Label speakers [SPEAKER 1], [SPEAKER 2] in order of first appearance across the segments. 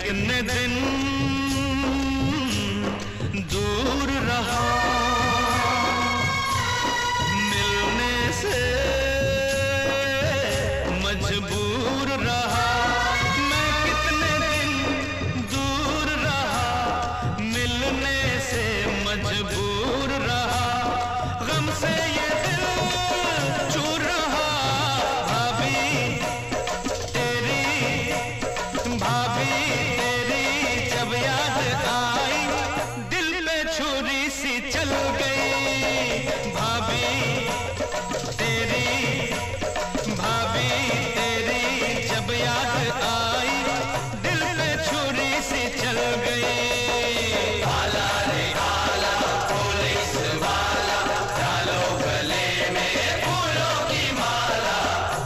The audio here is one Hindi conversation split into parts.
[SPEAKER 1] कितने दिन दूर रहा, मिलने से मजबूर रहा। मैं कितने दिन दूर रहा, मिलने से मजबूर रहा। गम से ये दिल चूर रहा। भाभी तेरी जब याद आई, दिल पे छुरी सी चल गई। भाभी तेरी जब याद आई, दिल पे छुरी सी चल गई। आला रे आला पुलिस वाला, डालो गले में फूलों की माला।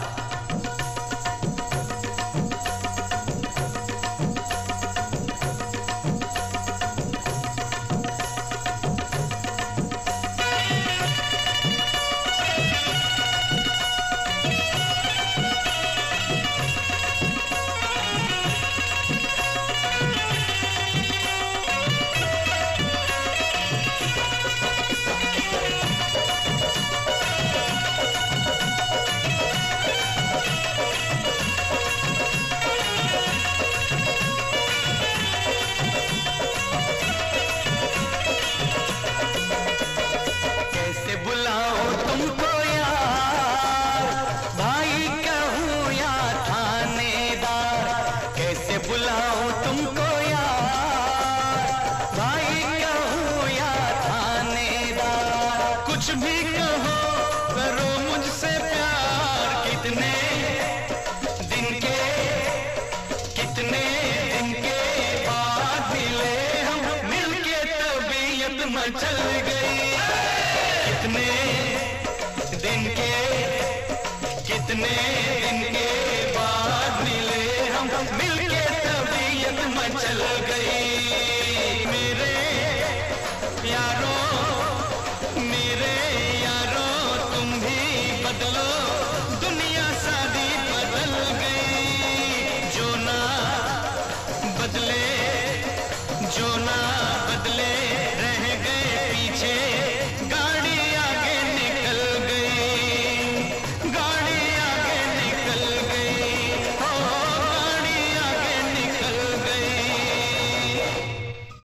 [SPEAKER 1] तुमको यार, भाई कहूँ या थानेदार, कैसे बुलाऊं तुमको यार, भाई कहूँ या थानेदार। कुछ भी कहो करो मुझसे प्यार। कितने दिन के बाद मिले हम, मिलके तबीयत मचल गई। कितने दिन के बाद मिले हम, मिलके तबीयत मचल गई। मेरे यारों तुम भी बदलो, दुनिया सारी बदल गई। जो ना बदले